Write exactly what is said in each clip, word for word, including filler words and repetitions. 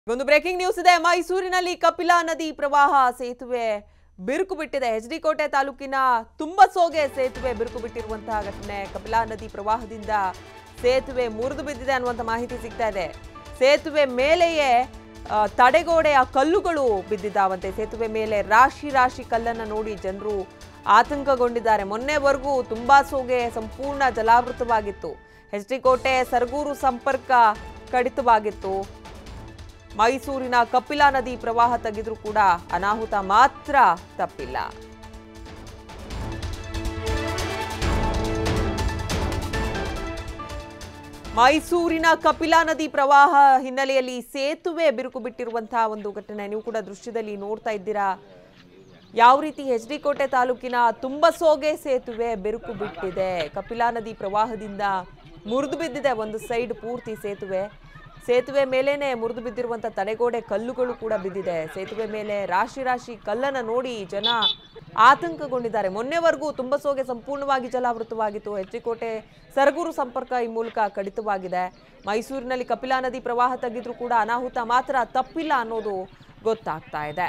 ಒಂದು breaking news ಇದೆ. ಮೈಸೂರಿನಲ್ಲಿ ಕಪಿಲಾ ನದಿ ಪ್ರವಾಹ ಸೇತುವೆ ಬಿರುಕು ಬಿಟ್ಟಿದೆ. ಎಚ್ ಡಿ ಕೋಟೆ ತಾಲೂಕಿನ ತುಂಬಸೋಗೆ ಸೇತುವೆ ಬಿರುಕು ಬಿಟ್ಟಿರುವಂತಹ ಘಟನೆ. ಕಪಿಲಾ ನದಿ ಪ್ರವಾಹದಿಂದ ಸೇತುವೆ ಮುರಿದು ಬಿದ್ದಿದೆ ಅನ್ನುವಂತ ಮಾಹಿತಿ ಸಿಗ್ತಾ ಇದೆ. ಸೇತುವೆ ಮೇಲೆಯೇ ತಡೆಗೋಡೆಯ ಕಲ್ಲುಗಳು ಬಿದ್ದಿದ್ದಾವಂತೆ. ಸೇತುವೆ ಮೇಲೆ ರಾಶಿ ರಾಶಿ ಕಲ್ಲನ್ನು ನೋಡಿ ಜನರು ಆತಂಕಗೊಂಡಿದ್ದಾರೆ. ಮೊನ್ನೆವರೆಗೂ ತುಂಬಸೋಗೆ ಸಂಪೂರ್ಣ ಜಲಾವೃತವಾಗಿತ್ತು. ಎಚ್ ಡಿ ಕೋಟೆ ಸರಗೂರು ಸಂಪರ್ಕ ಕಡಿತವಾಗಿತ್ತು. ಮೈಸೂರಿನ ಕಪಿಲಾ ನದಿ ಪ್ರವಾಹ ತಗ್ಗಿದ್ರೂ ಕೂಡ ಅನಾಹುತ ಮಾತ್ರ ತಪ್ಪಿಲ್ಲ. ಮೈಸೂರಿನ ಕಪಿಲಾ ನದಿ ಪ್ರವಾಹ ಹಿನ್ನೆಲೆಯಲ್ಲಿ ಸೇತುವೆ ಬಿರುಕು ಬಿಟ್ಟಿರುವಂತಹ ಒಂದು ಘಟನೆ ನೀವು ಕೂಡ ದೃಶ್ಯದಲ್ಲಿ ನೋಡ್ತಾ ಇದ್ದೀರಾ. ಯಾವ ರೀತಿ ಎಚ್ ಡಿ ಕೋಟೆ ತಾಲೂಕಿನ ತುಂಬಸೋಗೆ ಸೇತುವೆ ಬಿರುಕು ಬಿಟ್ಟಿದೆ. ಕಪಿಲಾ ನದಿ ಪ್ರವಾಹದಿಂದ ಮುರಿದು ಬಿದ್ದಿದೆ ಒಂದು ಸೈಡ್ ಪೂರ್ತಿ ಸೇತುವೆ. ಸೇತುವೆ ಮೇಲೇನೆ ಮುರಿದು ಬಿದ್ದಿರುವಂತ ತಡೆಗೋಡೆ ಕಲ್ಲುಗಳು ಕೂಡ ಬಿದ್ದಿದೆ. ಸೇತುವೆ ಮೇಲೆ ರಾಶಿ ರಾಶಿ ಕಲ್ಲನ್ನು ನೋಡಿ ಜನ ಆತಂಕಗೊಂಡಿದ್ದಾರೆ. ಮೊನ್ನೆವರೆಗೂ ತುಂಬಸೋಗೆ ಸಂಪೂರ್ಣವಾಗಿ ಜಲಾವೃತವಾಗಿತ್ತು. ಎಚ್ ಡಿ ಕೋಟೆ ಸರಗೂರು ಸಂಪರ್ಕ ಈ ಮೂಲಕ ಕಡಿತವಾಗಿದೆ. ಮೈಸೂರಿನಲ್ಲಿ ಕಪಿಲಾ ನದಿ ಪ್ರವಾಹ ತಗ್ಗಿದ್ರೂ ಕೂಡ ಅನಾಹುತ ಮಾತ್ರ ತಪ್ಪಿಲ್ಲ ಅನ್ನೋದು ಗೊತ್ತಾಗ್ತಾ ಇದೆ.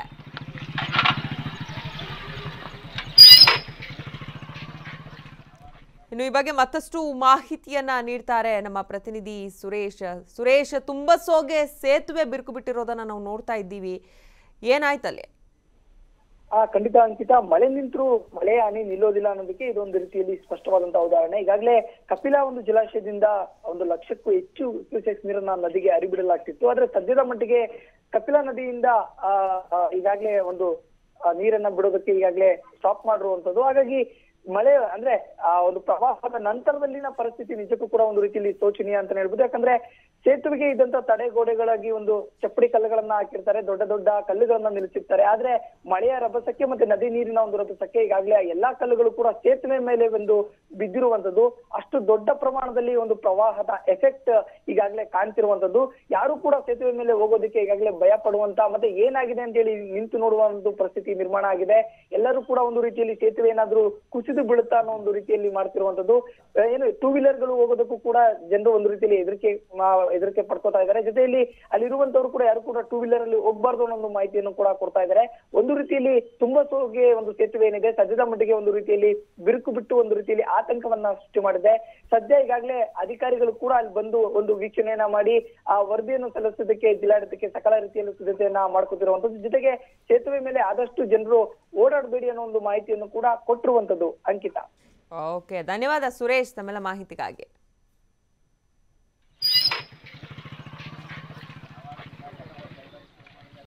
ಇನ್ನು ಈ ಬಗ್ಗೆ ಮತ್ತಷ್ಟು ಮಾಹಿತಿಯನ್ನ ನೀಡ್ತಾರೆ ನಮ್ಮ ಪ್ರತಿನಿಧಿ ಸುರೇಶ್. ಸುರೇಶ್, ತುಂಬಸೋಗೆ ಸೇತುವೆ ಬಿರುಕು ಬಿಟ್ಟಿರೋದನ್ನ ನಾವು ನೋಡ್ತಾ ಇದ್ದೀವಿ. ಏನಾಯ್ತಲ್ಲಿ? ಆ ಖಂಡಿತ ಅಂಕಿತ, ಮಳೆ ನಿಂತರೂ ಮಳೆ ಹಾನಿ ನಿಲ್ಲೋದಿಲ್ಲ ಅನ್ನೋದಕ್ಕೆ ಇದೊಂದು ರೀತಿಯಲ್ಲಿ ಸ್ಪಷ್ಟವಾದಂತಹ ಉದಾಹರಣೆ. ಈಗಾಗಲೇ ಕಪಿಲಾ ಒಂದು ಜಲಾಶಯದಿಂದ ಒಂದು ಲಕ್ಷಕ್ಕೂ ಹೆಚ್ಚು ಕ್ಯೂಸೆಕ್ಸ್ ನೀರನ್ನ ನದಿಗೆ ಹರಿಬಿಡಲಾಗ್ತಿತ್ತು. ಆದ್ರೆ ಸದ್ಯದ ಮಟ್ಟಿಗೆ ಕಪಿಲಾ ನದಿಯಿಂದ ಆ ಈಗಾಗಲೇ ಒಂದು ನೀರನ್ನ ಬಿಡೋದಕ್ಕೆ ಈಗಾಗಲೇ ಸ್ಟಾಪ್ ಮಾಡಿರುವಂತದ್ದು. ಹಾಗಾಗಿ ಮಳೆ ಅಂದ್ರೆ ಆ ಒಂದು ಪ್ರವಾಹದ ನಂತರದಲ್ಲಿನ ಪರಿಸ್ಥಿತಿ ನಿಜಕ್ಕೂ ಕೂಡ ಒಂದು ರೀತಿಯಲ್ಲಿ ಶೋಚನೀಯ ಅಂತ ಹೇಳ್ಬೋದು. ಯಾಕಂದ್ರೆ ಸೇತುವೆಗೆ ಇದ್ದಂತ ತಡೆಗೋಡೆಗಳಾಗಿ ಒಂದು ಚಪ್ಪಡಿ ಕಲ್ಲುಗಳನ್ನ ಹಾಕಿರ್ತಾರೆ, ದೊಡ್ಡ ದೊಡ್ಡ ಕಲ್ಲುಗಳನ್ನ ನಿಲ್ಲಿಸಿರ್ತಾರೆ. ಆದ್ರೆ ಮಳೆಯ ರಭಸಕ್ಕೆ ಮತ್ತೆ ನದಿ ನೀರಿನ ಒಂದು ರಭಸಕ್ಕೆ ಈಗಾಗಲೇ ಎಲ್ಲಾ ಕಲ್ಲುಗಳು ಕೂಡ ಸೇತುವೆ ಮೇಲೆ ಒಂದು ಬಿದ್ದಿರುವಂತದ್ದು. ಅಷ್ಟು ದೊಡ್ಡ ಪ್ರಮಾಣದಲ್ಲಿ ಒಂದು ಪ್ರವಾಹದ ಎಫೆಕ್ಟ್ ಈಗಾಗಲೇ ಕಾಣ್ತಿರುವಂತದ್ದು. ಯಾರು ಕೂಡ ಸೇತುವೆ ಮೇಲೆ ಹೋಗೋದಕ್ಕೆ ಈಗಾಗಲೇ ಭಯ ಪಡುವಂತ ಮತ್ತೆ ಏನಾಗಿದೆ ಅಂತ ಹೇಳಿ ನಿಂತು ನೋಡುವ ಒಂದು ಪರಿಸ್ಥಿತಿ ನಿರ್ಮಾಣ ಆಗಿದೆ. ಎಲ್ಲರೂ ಕೂಡ ಒಂದು ರೀತಿಯಲ್ಲಿ ಸೇತುವೆ ಏನಾದ್ರೂ ಕುಸಿದು ಬೀಳುತ್ತಾ ಅನ್ನೋ ಒಂದು ರೀತಿಯಲ್ಲಿ ಮಾಡ್ತಿರುವಂತದ್ದು. ಏನು ಟೂ ವೀಲರ್ ಗಳು ಹೋಗೋದಕ್ಕೂ ಕೂಡ ಜನರು ಒಂದು ರೀತಿಯಲ್ಲಿ ಹೆದರಿಕೆ ಹೆದರಿಕೆ ಪಡ್ಕೋತಾ ಇದ್ದಾರೆ. ಜೊತೆಯಲ್ಲಿ ಅಲ್ಲಿರುವಂತವ್ರು ಕೂಡ ಯಾರು ಕೂಡ ಟೂ ವೀಲರ್ ಅಲ್ಲಿ ಹೋಗ್ಬಾರ್ದು ಅನ್ನೋ ಒಂದು ಮಾಹಿತಿಯನ್ನು ಕೂಡ ಕೊಡ್ತಾ ಇದ್ದಾರೆ. ಒಂದು ರೀತಿಯಲ್ಲಿ ತುಂಬಸೋಗೆ ಒಂದು ಸೇತುವೆ ಏನಿದೆ ಸದ್ಯದ ಮಟ್ಟಿಗೆ ಒಂದು ರೀತಿಯಲ್ಲಿ ಬಿರುಕು ಬಿಟ್ಟು ಒಂದು ರೀತಿಯಲ್ಲಿ ಆತಂಕವನ್ನ ಸೃಷ್ಟಿ ಮಾಡಿದೆ. ಸದ್ಯ ಈಗಾಗಲೇ ಅಧಿಕಾರಿಗಳು ಕೂಡ ಅಲ್ಲಿ ಬಂದು ಒಂದು ವೀಕ್ಷಣೆಯನ್ನ ಮಾಡಿ ಆ ವರದಿಯನ್ನು ಸಲ್ಲಿಸೋದಕ್ಕೆ ಜಿಲ್ಲಾಡಳಿತಕ್ಕೆ ಸಕಲ ರೀತಿಯಲ್ಲಿ ಸಿದ್ಧತೆಯನ್ನ ಮಾಡ್ಕೊತಿರುವಂತದ್ದು. ಜೊತೆಗೆ ಸೇತುವೆ ಮೇಲೆ ಆದಷ್ಟು ಜನರು ಓಡಾಡಬೇಡಿ ಅನ್ನೋ ಒಂದು ಮಾಹಿತಿಯನ್ನು ಕೂಡ ಕೊಟ್ಟಿರುವಂತದ್ದು. ಅಂಕಿತ, ಓಕೆ, ಧನ್ಯವಾದ ಸುರೇಶ್ ತಮ್ಮೆಲ್ಲ ಮಾಹಿತಿಗಾಗಿ.